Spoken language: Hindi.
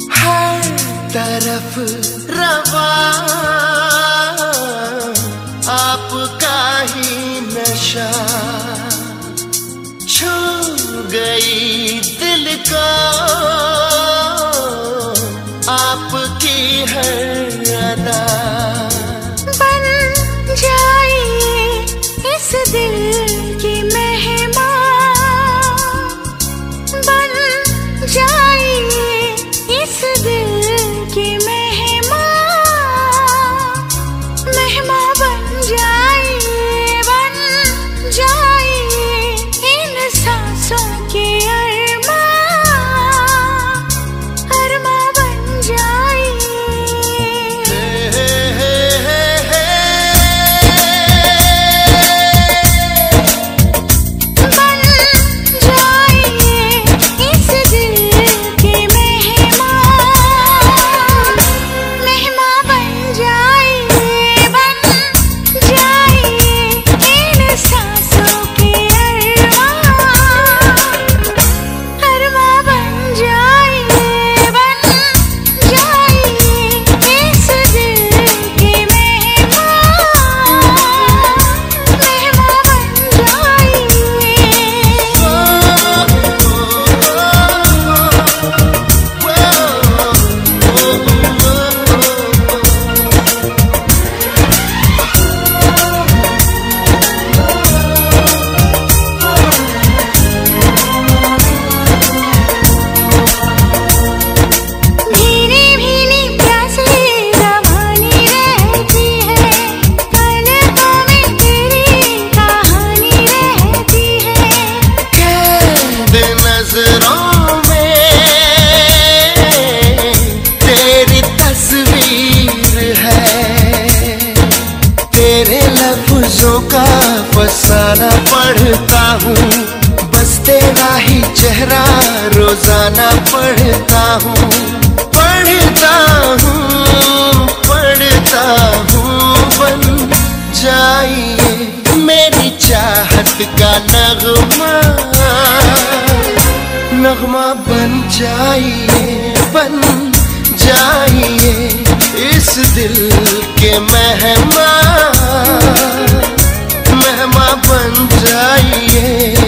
हर तरफ रवा आपका ही नशा, छू गई दिल को आपकी हर अदा। बन जाइए इस दिल की मेहमान, बन जाइए इस दिल की मेहमान, मेहमान बन जाइए इन सांसों की अरमान, अरमान बन लफ्जों का फसाना पढ़ता हूँ, बस तेरा ही चेहरा रोजाना पढ़ता हूँ, पढ़ता हूँ, पढ़ता हूँ। बन जाइए मेरी चाहत का नगमा, नगमा बन जाइए इस दिल के मेहमान, मेहमान बन जाइए।